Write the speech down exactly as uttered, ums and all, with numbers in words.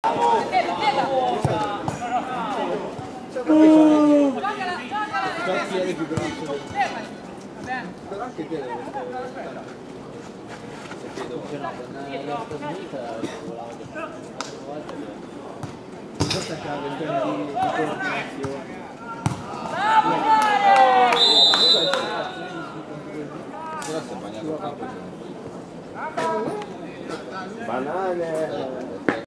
Però anche te deve questa è la questione di coordinazione. Però si è bagnato il campo. Banane!